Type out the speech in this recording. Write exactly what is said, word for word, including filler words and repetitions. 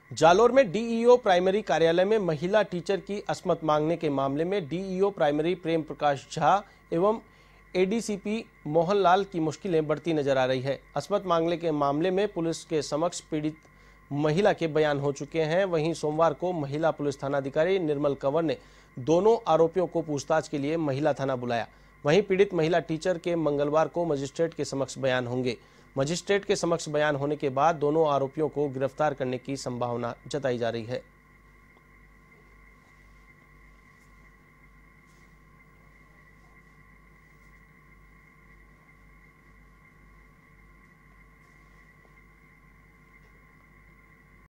जालोर में DEO primary कार्यालय में महिला टीचर की असमत मांगने के मामले में डीईओ प्राइमरी प्रेम प्रकाश झा एवं एडीसीपी मोहनलाल की मुश्किलें बढ़ती नजर आ रही है। असमत मांगने के मामले में पुलिस के समक्ष पीड़ित महिला के बयान हो चुके हैं। वहीं सोमवार को महिला पुलिस थानाधिकारी निर्मल कंवर ने दोनों आरोपियों को पूछताछ के लिए महिला थाना बुलाया। वहीं पीड़ित महिला टीचर के मंगलवार को मजिस्ट्रेट के समक्ष बयान होंगे। मजिस्ट्रेट के समक्ष बयान होने के बाद दोनों आरोपियों को गिरफ्तार करने की संभावना जताई जा रही है।